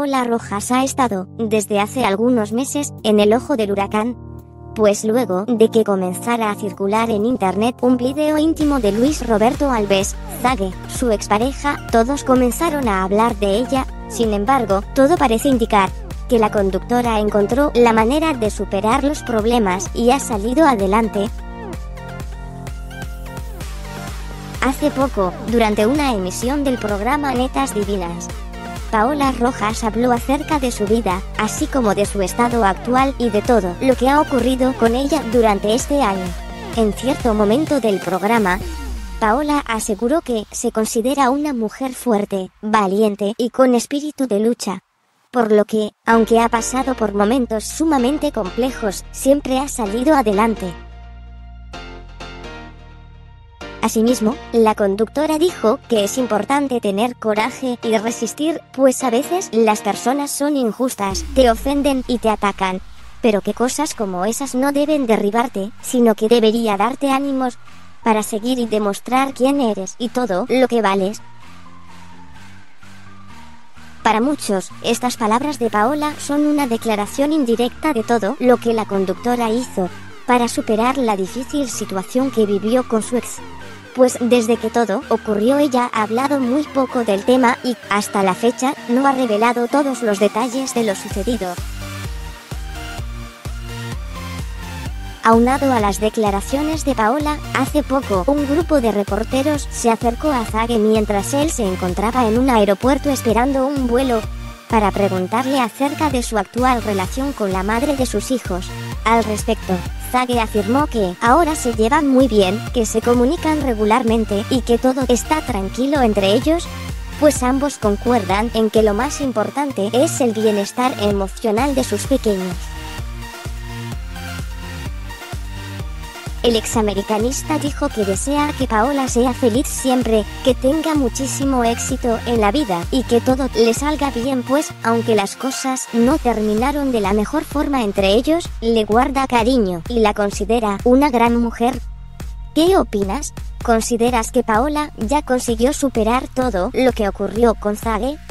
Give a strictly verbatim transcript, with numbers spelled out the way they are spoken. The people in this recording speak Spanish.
Paola Rojas ha estado, desde hace algunos meses, en el ojo del huracán. Pues luego de que comenzara a circular en internet un video íntimo de Luis Roberto Alves, Zague, su expareja, todos comenzaron a hablar de ella. Sin embargo, todo parece indicar que la conductora encontró la manera de superar los problemas y ha salido adelante. Hace poco, durante una emisión del programa Netas Divinas, Paola Rojas habló acerca de su vida, así como de su estado actual y de todo lo que ha ocurrido con ella durante este año. En cierto momento del programa, Paola aseguró que se considera una mujer fuerte, valiente y con espíritu de lucha, por lo que, aunque ha pasado por momentos sumamente complejos, siempre ha salido adelante. Asimismo, la conductora dijo que es importante tener coraje y resistir, pues a veces las personas son injustas, te ofenden y te atacan, pero que cosas como esas no deben derribarte, sino que debería darte ánimos para seguir y demostrar quién eres y todo lo que vales. Para muchos, estas palabras de Paola son una declaración indirecta de todo lo que la conductora hizo para superar la difícil situación que vivió con su ex. Pues desde que todo ocurrió ella ha hablado muy poco del tema y, hasta la fecha, no ha revelado todos los detalles de lo sucedido. Aunado a las declaraciones de Paola, hace poco un grupo de reporteros se acercó a Zague mientras él se encontraba en un aeropuerto esperando un vuelo, para preguntarle acerca de su actual relación con la madre de sus hijos. Al respecto, Zague afirmó que ahora se llevan muy bien, que se comunican regularmente y que todo está tranquilo entre ellos, pues ambos concuerdan en que lo más importante es el bienestar emocional de sus pequeños. El examericanista dijo que desea que Paola sea feliz siempre, que tenga muchísimo éxito en la vida y que todo le salga bien, pues, aunque las cosas no terminaron de la mejor forma entre ellos, le guarda cariño y la considera una gran mujer. ¿Qué opinas? ¿Consideras que Paola ya consiguió superar todo lo que ocurrió con Zague?